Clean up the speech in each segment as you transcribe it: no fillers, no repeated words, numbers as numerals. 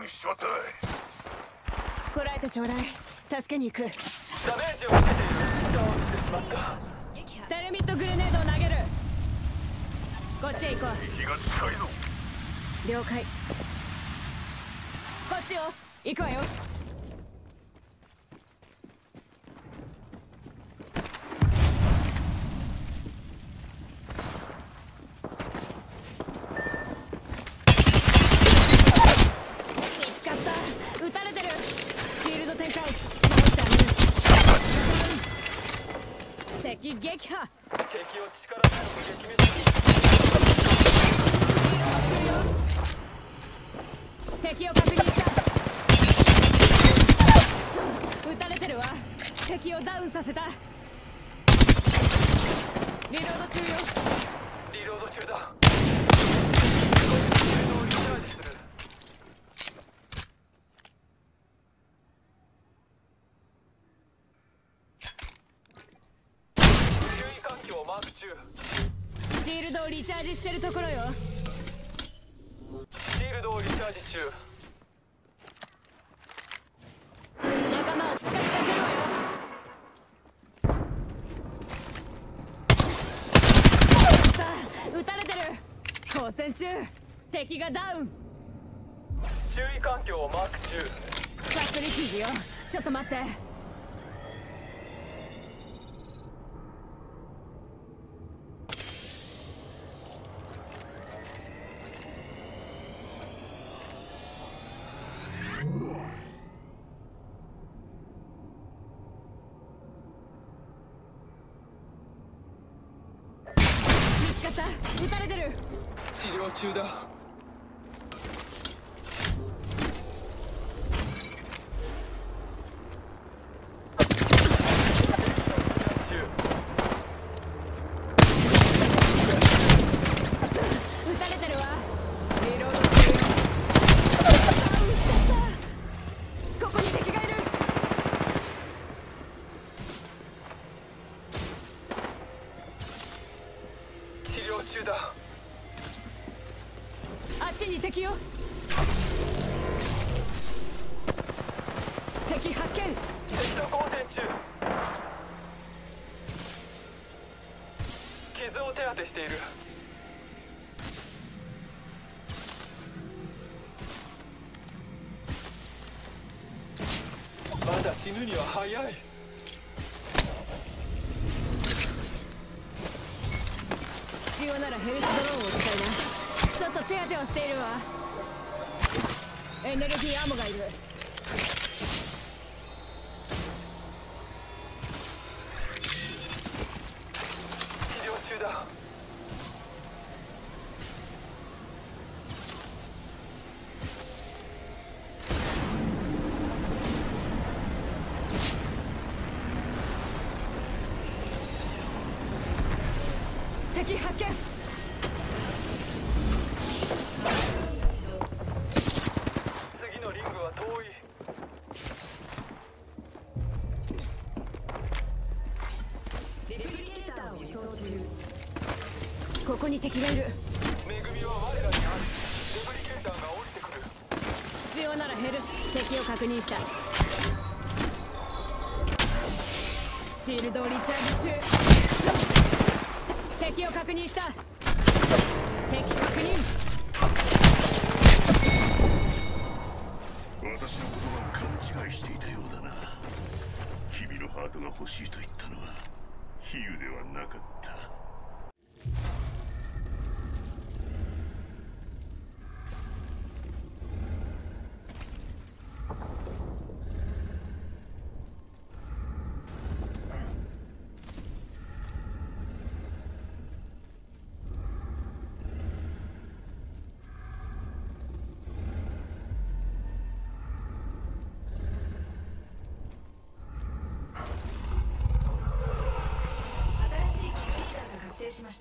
こらえてちょうだい。助けに行く。 ダメージを受けている。蓋をしてしまった。 テルミットグレネードを投げる。こっちへ行こう。 敵が近いぞ。 了解。こっちよ。行くわよ。見つかった。撃たれてる。シールド展開。守ってあげる。敵撃破。 敵を力強く撃滅する。 敵を確認した。撃たれてるわ。敵をダウンさせた。リロード中よ。 リロード中だ。少しシールドをリチャージする。注意環境マーク中。 シールドをリチャージしてるところよ。 シールドをリチャージ中。 仲間を復活させろよ。撃たれてる。交戦中。敵がダウン。 注意環境をマーク中。 ファクリティジよ。ちょっと待って。撃たれてる。 治療中だ。 撃たれてるわ。リロード中。ダウンしちゃった。ここに敵がいる。 治療中だ。 あっちに敵よ。敵発見。 敵と交戦中。傷を手当てしている。まだ死ぬには早い。 必要ならヘルスドローンを使いな。ちょっと手当てをしているわ。エネルギーアーモがいる。 治療中だ。 敵発見。 次のリングは遠い。 レプリケーターを輸送中。ここに敵がいる。 恵みは我らにある。レプリケーターが降りてくる。 必要ならヘルス。敵を確認した。シールドをリチャージ中。敵を確認した。敵確認。 私の言葉を勘違いしていたようだな。君のハートが欲しいと言ったのは比喩ではなかった。 しました。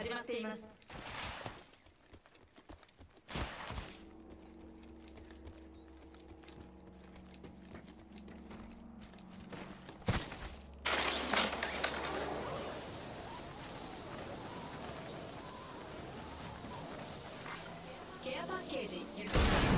始まっています。ケアパッケージ輸送。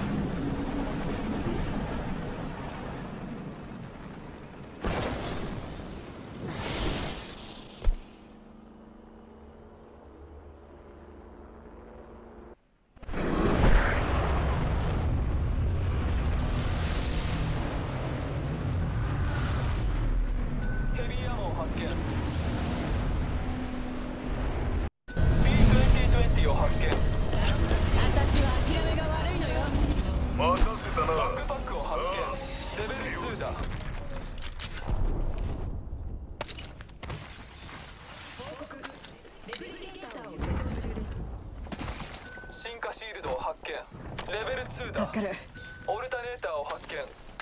ヘビーアモを発見。 B2020 を発見。 私は諦めが悪いのよ。 待たせたな。 バックパックを発見。レベル2だ。 レプリケーターを輸送中です。 進化シールドを発見。レベル2だ。 助かる。 オルタネーターを発見。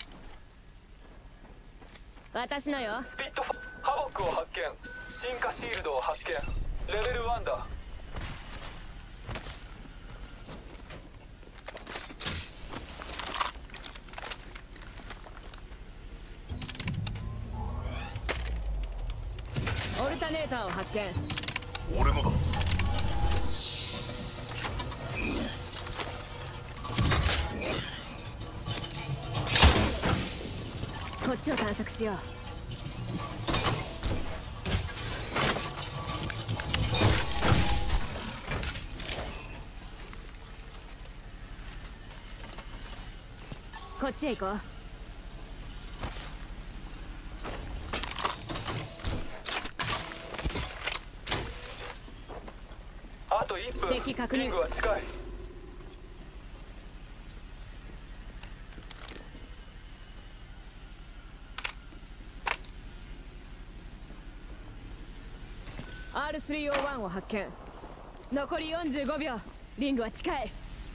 私のよ。 スピットハボックを発見。進化シールドを発見。レベル1だ。 オルタネーターを発見。 俺のだ。 こっちを探索しよう。こっちへ行こう。 あと1分。 敵確認。 リングは近い。 R301 を発見。残り45秒。リングは近い。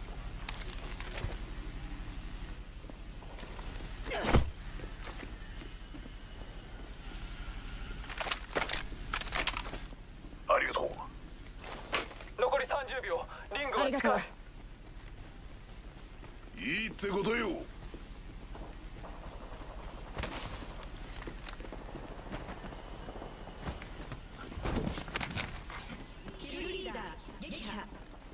ありがとう。 残り30秒。リングありがとうは近い。。 いいってことよ。 キルリーダー撃破。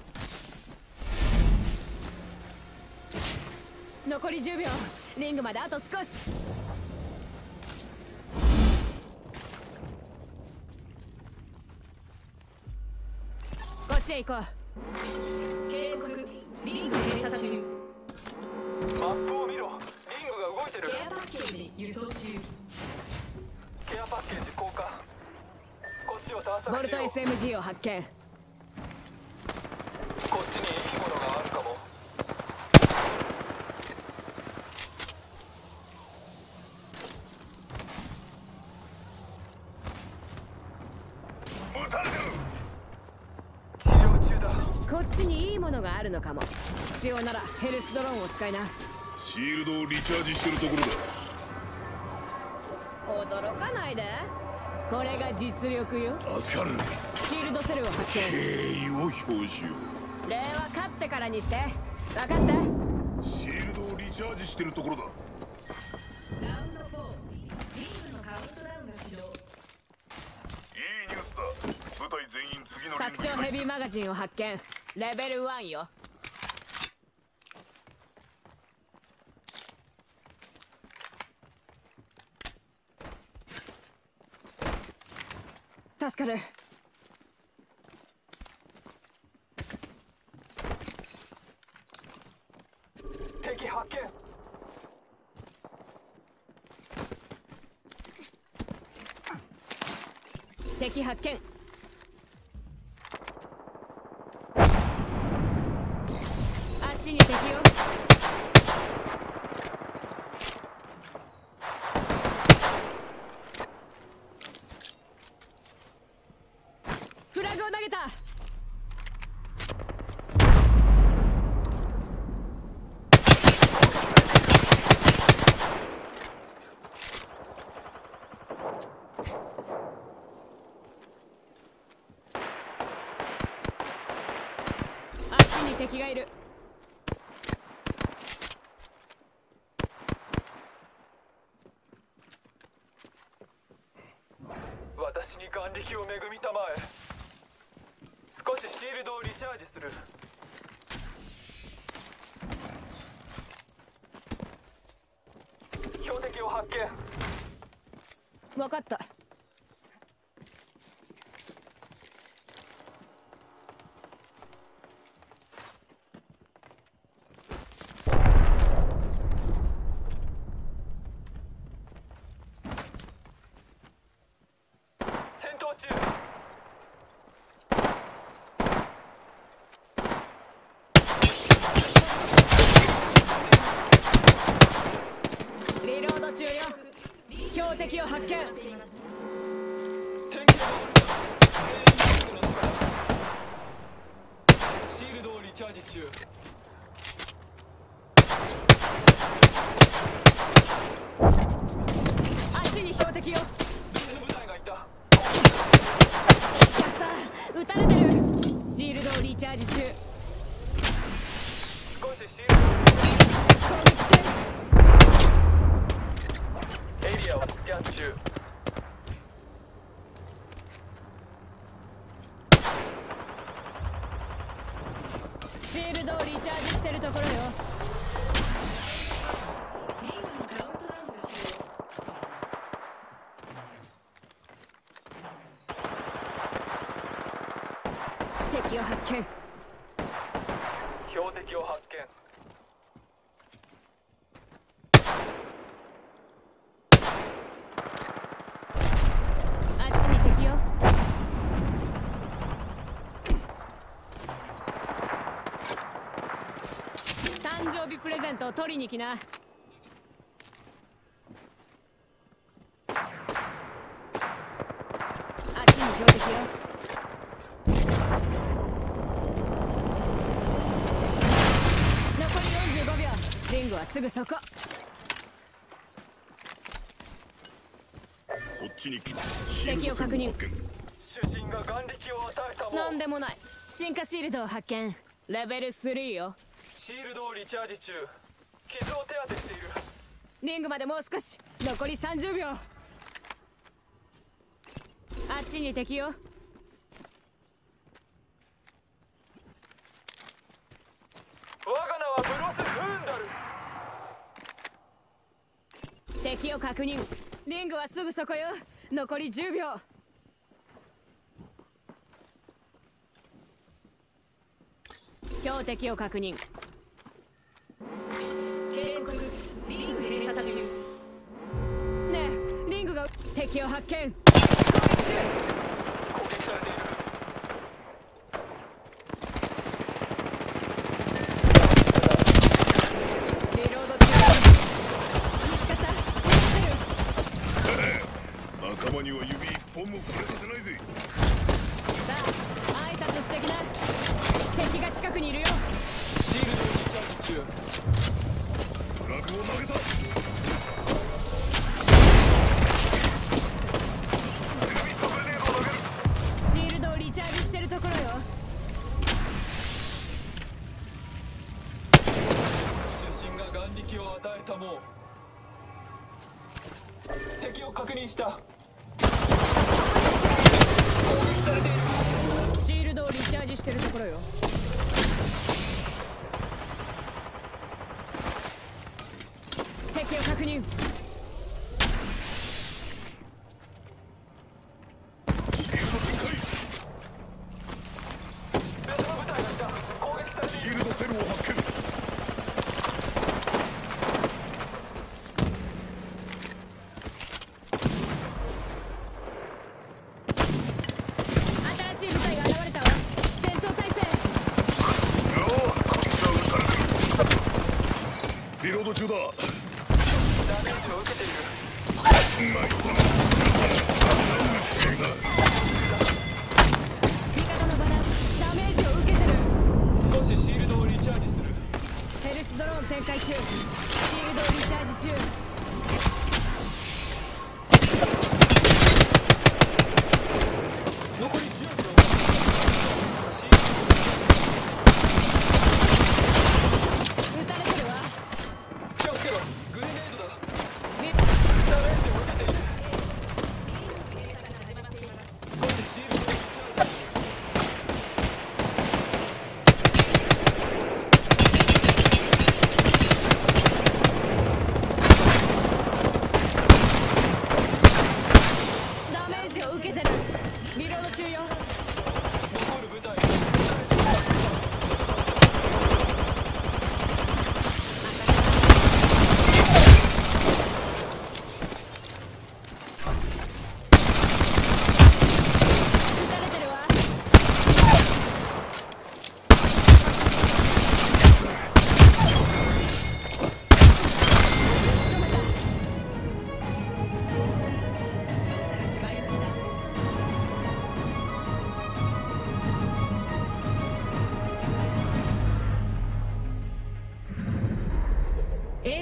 残り10秒。リングまであと少し。こっちへ行こう。警告。リング閉鎖中。 マップを見ろ。リングが動いてる。 ケアパッケージ輸送中。 ケアパッケージ交換。こっちを探索しよう。 ボルト SMG を発見。 こっちにいいものがあるかも。 撃たれる。 治療中だ。 こっちにいいものがあるのかも。必要ならヘルスドローンを使いな。 シールドをリチャージしてるところだ。 驚かないで。これが実力よ。 助かる。 シールドセルを発見。 敬意を表しよ礼は勝ってからにして。分かった。 う。シールドをリチャージしてるところだ。 ラウンド4。リングのカウントダウンが始動。 いいニュースだ。部隊全員次のリン拡グに張ヘビーマガジンを発見。レベル1よ。助かる。 敵発見。 敵発見。あっちに敵よ。フラグを投げた。 に敵がいる。 私に眼力を恵みたまえ。少しシールドをリチャージする。標的を発見。 分かった。 戦闘中。 リロード中よ。標的を発見。 天気が悪いが全員の中からシールドをリチャージ中。 あっちに標的よ。 別の部隊がいた。 やった撃たれてる。シールドをリチャージ中。 少しシールドをリチャージ。 攻撃中。 エリアをスキャン中。 シールドをリチャージしてるところよ。敵を発見。 標的を発見。 あっちに敵よ。誕生日プレゼントを取りに来な。あっちに標的よ。残り45秒。リングはすぐそこ。 こっちに来た。シール敵を確認。 ド線を発見。 主人が眼力を与えたもなんでもない。進化シールドを発見。レベル3よ。 シールドをリチャージ中。傷を手当てしている。 リングまでもう少し。残り30秒。あっちに敵よ。 我が名はブロス・フーンダル。 敵を確認。リングはすぐそこよ。残り10秒。標的を確認。警告。リング閉鎖中。ねえ、リングが敵を発見。 攻撃されている。 リロード中。見つかった。 仲間には指一本も触れさせないぜ。 さあ、挨拶してきな。敵が近くにいるよ。 シールドをリチャージ中。 フラグを投げた。 シールドをリチャージしてるところよ。 主人が眼力を与えたもう。敵を確認した。 シールドをリチャージしてるところよ。敵を確認。 別の部隊がいた。攻撃されている。 シールドセルを発見。 新しい部隊が現れたわ。戦闘態勢。 リロード中だ。 ダメージを受けている。 味方のバラダメージを受けてる。 少しシールドをリチャージする。 ヘルスドローン展開中。シールドをリチャージ中。 残り10秒。シールドをリチャージ。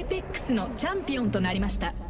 ペックスのチャンピオンとなりました。